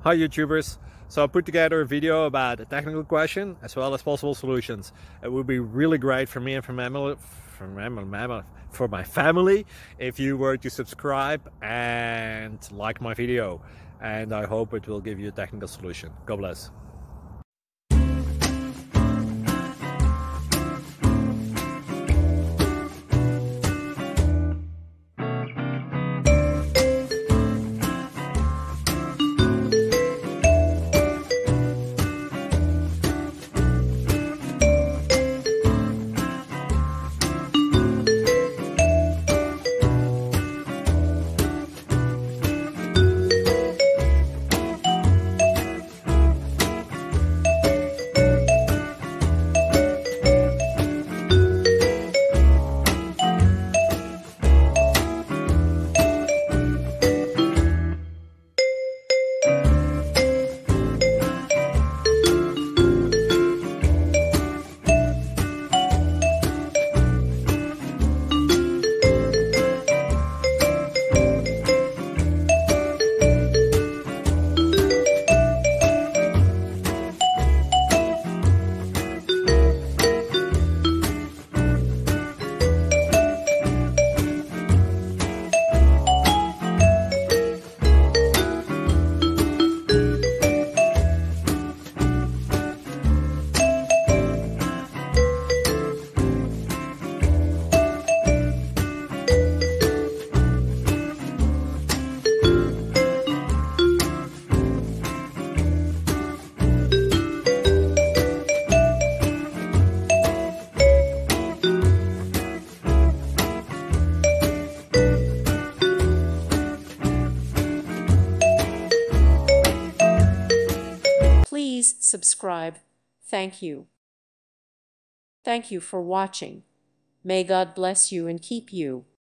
Hi YouTubers. So I put together a video about a technical question as well as possible solutions. It would be really great for me and for my family if you were to subscribe and like my video, and I hope it will give you a technical solution. God bless. Please subscribe. Thank you. Thank you for watching. May God bless you and keep you.